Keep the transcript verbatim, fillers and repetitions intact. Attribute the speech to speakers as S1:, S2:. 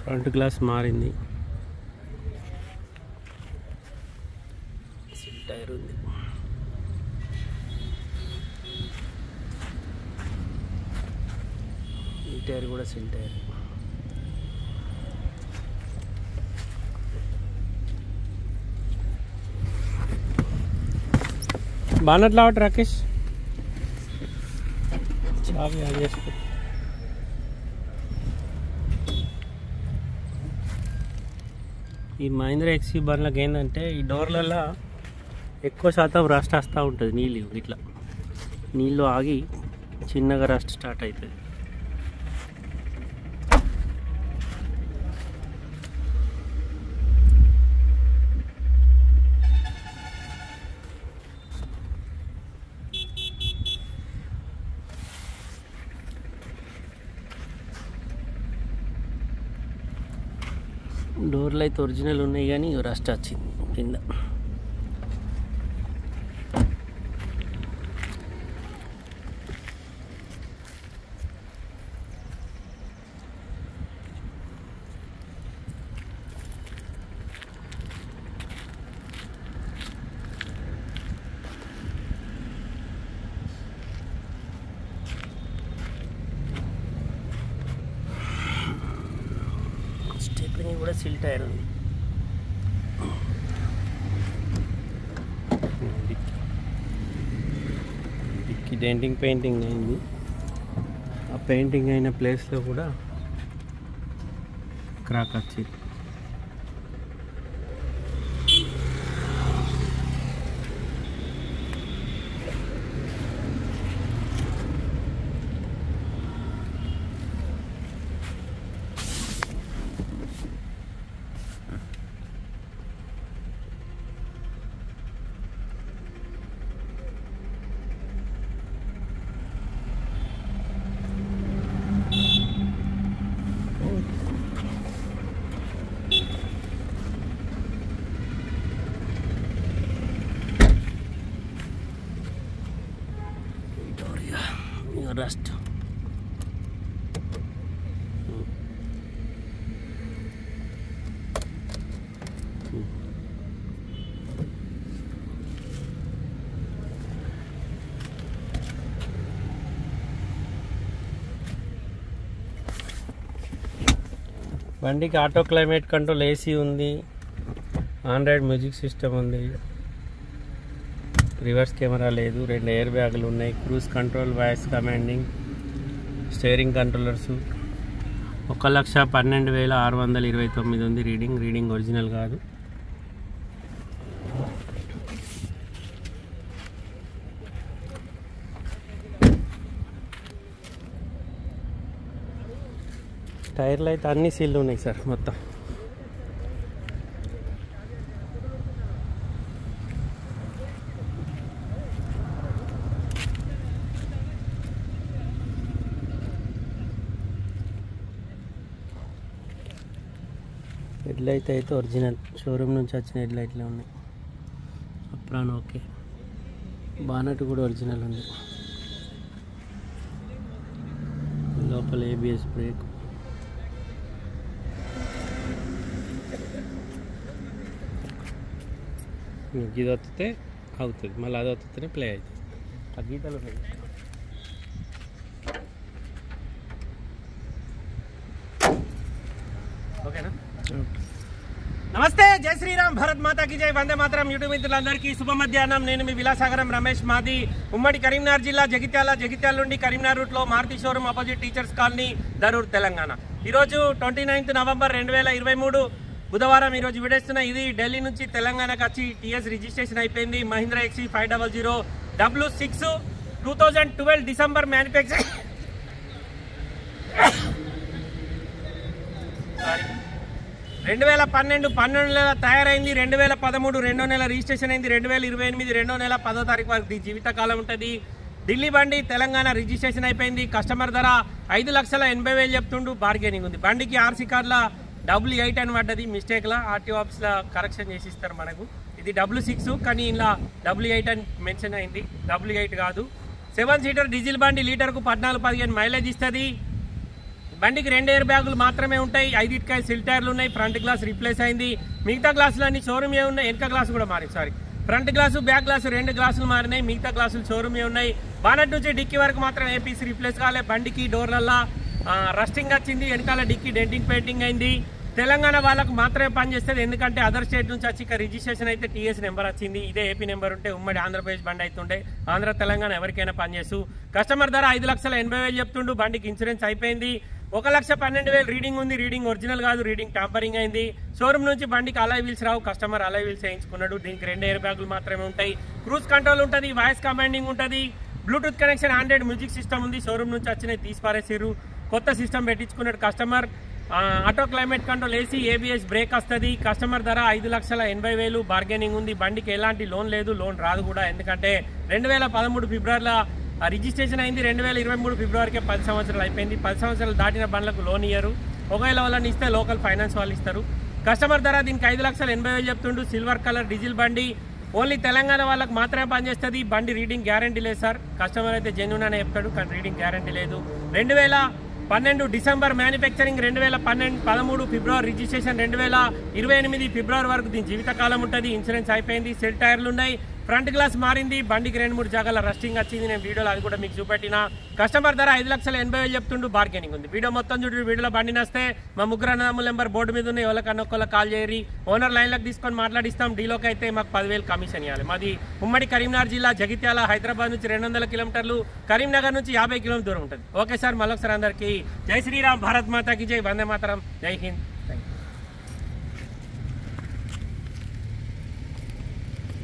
S1: Front glass మారింది, సిల్ tyre ఉంది. ఈ టైర్ కూడా సిల్ టైర్. బానట్లా రాకేష్ చావి ఆన్ చేసుకో. ఈ మహీంద్రా ఎక్స్యూ బండ్లకు ఏంటంటే ఈ డోర్లలో ఎక్కువ శాతం రస్ట్ వస్తూ ఉంటుంది. నీళ్ళు ఇట్లా నీళ్ళు ఆగి చిన్నగా రస్ట్ స్టార్ట్ అవుతుంది. డోర్లు అయితే ఒరిజినల్ ఉన్నాయి కానీ రస్ట్ వచ్చింది కింద. స్టెప్ని కూడా సిల్ టైర్ ఉంది. డిక్కి డెంటింగ్ పెయింటింగ్ అయింది. ఆ పెయింటింగ్ అయిన ప్లేస్లో కూడా క్రాక్ వచ్చింది. రస్ట్ బండికి ఆటో క్లైమేట్ కంట్రోల్, ఏసీ ఉంది, ఆండ్రాయిడ్ మ్యూజిక్ సిస్టమ్ ఉంది, రివర్స్ కెమెరా లేదు, రెండు ఎయిర్ బ్యాగులు ఉన్నాయి, cruise control, voice commanding, steering controllers. ఒక లక్ష పన్నెండు వేల ఆరు వందల ఇరవై తొమ్మిది ఉంది రీడింగ్. రీడింగ్ ఒరిజినల్ కాదు. టైర్లు అయితే అన్ని సీల్లు ఉన్నాయి సార్ మొత్తం. హెడ్ లైట్ అయితే ఒరిజినల్, షోరూమ్ నుంచి వచ్చిన హెడ్ లైట్లే ఉన్నాయి. Apron okay. బానట్ కూడా ఒరిజినల్ ఉంది. లోపల ఏబిఎస్ బ్రేక్. ఇది వస్తే అవుతుంది, మళ్ళీ అది వస్తేనే ప్లే అవుతుంది. ఆ గీతలు ఉన్నాయి. ఓకేనా? నమస్తే, జై శ్రీరామ్, భరత్ మాతా की जय, వందే మాతరం. యూట్యూబ్ మిత్రులందరికీ శుభ మధ్యాహ్నం. నేను మీ విలాసాగరం రమేష్. మాది ఉమ్మడి కరీంనగర్ జిల్లా, జగిత్యాల. జగిత్యాల నుండి కరీంనగర్ రూట్లో Maruti showroom opposite teachers colony, Darur, Telangana. ఈరోజు ట్వంటీ నైన్త్ నవంబర్ రెండు వేల ఇరవై మూడు బుధవారం. ఈరోజు విడేస్తున్న ఇది ఢిల్లీ నుంచి తెలంగాణకు వచ్చి టీఎస్ రిజిస్ట్రేషన్ అయిపోయింది. మహీంద్రా ఎక్సీ five double zero W six two thousand twelve December manufacture రెండు వేల పన్నెండు పన్నెండు నెల తయారైంది. రెండు వేల పదమూడు రెండో నెల రిజిస్ట్రేషన్ అయింది. రెండు వేల ఇరవై ఎనిమిది రెండో నెల పదో తారీఖు వరకు జీవితకాలం ఉంటుంది. ఢిల్లీ బండి తెలంగాణ రిజిస్ట్రేషన్ అయిపోయింది. కస్టమర్ ధర ఐదు లక్షల ఎనభై వేలు చెప్తుండు. బార్గెనింగ్ ఉంది. బండికి ఆర్సీ కార్డుల డబ్ల్యూ ఎయిట్ అని పడ్డది మిస్టేక్లా. ఆర్టీఓ ఆఫీస్లో కరెక్షన్ చేసి ఇస్తారు మనకు. ఇది డబ్ల్యూ సిక్స్ కానీ ఇలా డబ్ల్యూ ఎయిట్ అని మెన్షన్ అయింది. డబ్ల్యూ ఎయిట్ కాదు. సెవెన్ సీటర్ డీజిల్ బండి లీటర్కు పద్నాలుగు పదిహేను మైలేజ్ ఇస్తుంది. బండికి రెండు ఎయిర్ బ్యాగులు మాత్రమే ఉంటాయి. ఐదిటికాయ సిల్ టైర్లు ఉన్నాయి. ఫ్రంట్ గ్లాస్ రీప్లేస్ అయింది. మిగతా గ్లాసులు అన్ని షోరూమ్ ఏ ఉన్నాయి. వెనక గ్లాసు కూడా మారి sorry front glass back glass రెండు గ్లాసులు మారినాయి. మిగతా గ్లాసులు షోరూమ్ ఏ ఉన్నాయి. బానట్ నుంచి డిక్కీ వరకు మాత్రం ఏపీసీ రీప్లేస్ కాలే. బండికి డోర్లల్లా రస్టింగ్ వచ్చింది. వెనకాల డిక్కీ డెంటింగ్ పెయింటింగ్ అయింది. తెలంగాణ వాళ్ళకు మాత్రమే పనిచేస్తుంది. ఎందుకంటే అదర్ స్టేట్ నుంచి వచ్చి ఇక రిజిస్ట్రేషన్ అయితే టీఎస్ నెంబర్ వచ్చింది. ఇదే ఏపీ నెంబర్ ఉంటే ఉమ్మడి ఆంధ్రప్రదేశ్ బండి అవుతుండే. ఆంధ్ర తెలంగాణ ఎవరికైనా పనిచేస్తూ కస్టమర్ ధర ఐదు లక్షల ఎనభై వేలు చెప్తుండు. బండికి ఇన్సూరెన్స్ అయిపోయింది. ఒక లక్ష పన్నెండు వేలు రీడింగ్ ఉంది. రీడింగ్ ఒరిజినల్ కాదు, రీడింగ్ టాంపరింగ్ అయింది. షోరూమ్ నుంచి బండికి అలాయ్ వీల్స్ రావు. కస్టమర్ అలాయ్ వీల్స్ వేయించుకున్నాడు. దీనికి రెండు ఎయిర్ బ్యాగులు మాత్రమే ఉంటాయి. క్రూజ్ కంట్రోల్ ఉంటుంది. వాయిస్ కమాండింగ్ ఉంటుంది. Bluetooth connection android music system ఉంది. షోరూమ్ నుంచి వచ్చినాయి తీసి పారేసారు. కొత్త సిస్టమ్ పెట్టించుకున్నాడు customer. Auto climate control, AC, ABS brake వస్తుంది. కస్టమర్ ధర ఐదు లక్షల ఎనభై వేలు బార్గెనింగ్ ఉంది. బండికి ఎలాంటి లోన్ లేదు, లోన్ రాదు కూడా. ఎందుకంటే రెండు వేల పదమూడు ఫిబ్రవరిలో రిజిస్ట్రేషన్ అయింది. రెండు వేల ఇరవై మూడు ఫిబ్రవరికి పది సంవత్సరాలు అయిపోయింది. పది సంవత్సరాలు దాటిన బండ్లకు లోన్ ఇయ్యరు. ఒకవేళ వాళ్ళని ఇస్తే లోకల్ ఫైనాన్స్ వాళ్ళు ఇస్తారు. కస్టమర్ ధర దీనికి ఐదు లక్షల ఎనభై వేలు చెప్తుండు. సిల్వర్ కలర్ డీజిల్ బండి. ఓన్లీ తెలంగాణ వాళ్ళకి మాత్రమే పనిచేస్తుంది. బండి రీడింగ్ గ్యారంటీ లేదు సార్. కస్టమర్ అయితే జెన్యూన్ అనే చెప్తాడు, కానీ రీడింగ్ గ్యారంటీ లేదు. రెండు వేల పన్నెండు డిసెంబర్ మ్యానుఫ్యాక్చరింగ్, రెండు వేల పన్నెండు పదమూడు ఫిబ్రవరి రిజిస్ట్రేషన్, రెండు వేల ఇరవై ఎనిమిది ఫిబ్రవరి వరకు దీని జీవితకాలం ఉంటుంది. ఇన్సూరెన్స్ అయిపోయింది. సెల్ టైర్లు ఉన్నాయి. ఫ్రంట్ గ్లాస్ మారింది. బండికి రెండు మూడు జాగాల రస్టింగ్ వచ్చింది. నేను వీడియోలో అది కూడా మీకు చూపెట్టిన. కస్టమర్ ధర ఐదు లక్షల ఎనభై వేలు చెప్తుండు. బార్గెనింగ్ ఉంది. వీడియో మొత్తం చూడండి. వీడియోలో బండి నస్తే మా ముగ్గురు అన్నదమ్ముల నెంబర్ బోర్డు మీద ఉన్నాయి. ఎవరికన్నా ఒక్కళ్ళ కాల్ చేయరి. ఓనర్ లైన్లకు తీసుకొని మాట్లాడిస్తాం. డీలోకి అయితే మాకు పదివేలు కమిషన్ ఇవ్వాలి. మాది ఉమ్మడి కరీంనగర్ జిల్లా, జగిత్యాల. హైదరాబాద్ నుంచి రెండు వందల కిలోమీటర్లు, కరీంనగర్ నుంచి యాభై కిలోమీటర్ దూరం ఉంటుంది. ఓకే సార్, మళ్ళొకసారి అందరికీ జై శ్రీరామ్, భారత్ మాతాకి జై, వందే మాతరం, జై హింద్.